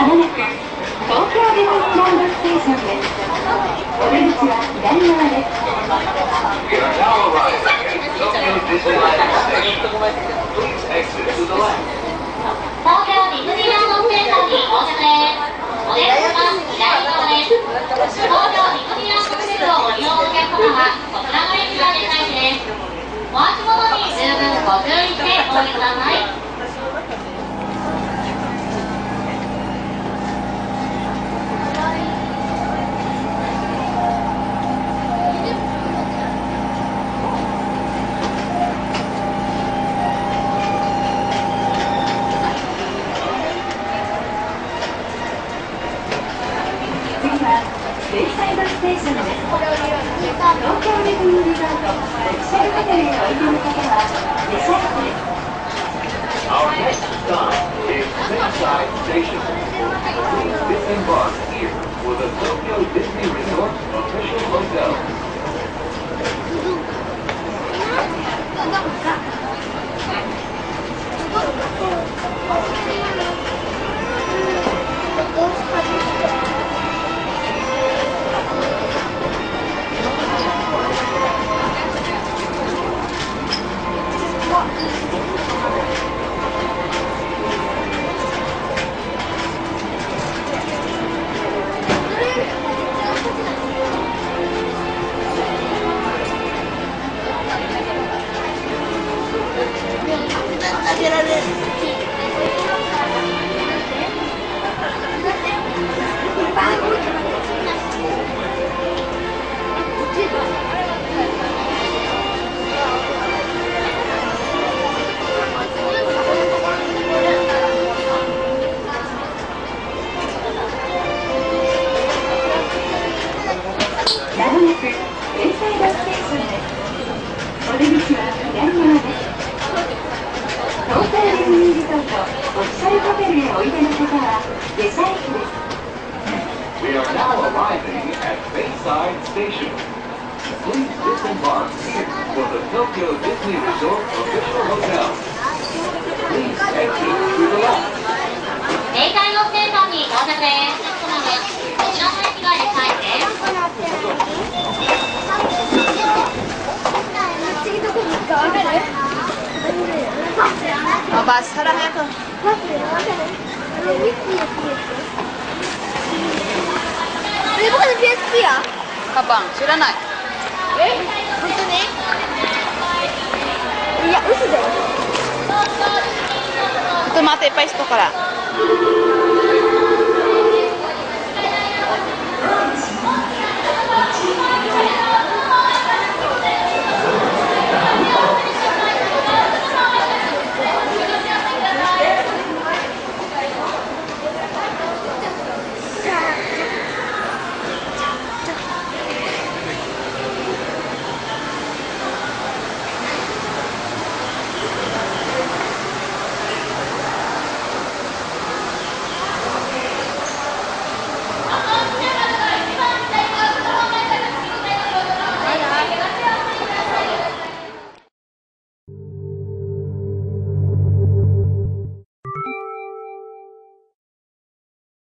まもなく東京ディズニーランドステーションです。お出口は左側です。 We are now arriving at Tokyo Disneyland Station. Please exit to the left. 東京ディズニーランドステーションに到着です。お出口は左側です。東京ディズニーランド施設をご利用のお客様はこちらの駅が出口です。お足元に十分ご注意してお降りください。ベイサイドステーションです。東京ディズニーリゾートオフィシャルホテルへおいでの方は列車駅です。 Our next stop is Bayside Station. Please disembark here for the Tokyo Disney Resort official hotel. あげられる。 まもなくベイサイドステーションです。お出口は左側です。東京ディズニーリゾートオフィシャルホテルへおいでの方は列車駅です。 We are now arriving at Bayside Station. Please disembark here for the Tokyo Disney Resort official hotel. Please exit to the left. ベイサイドステーションに到着です。こちらの駅が列車駅です。 次どこに行くか分かる Bas, harap ito. Ano ba ka ng PSP ah? Kabang, sila na. Eh? Gusto ni? Iya, uso din. Ito mati pa ito kara.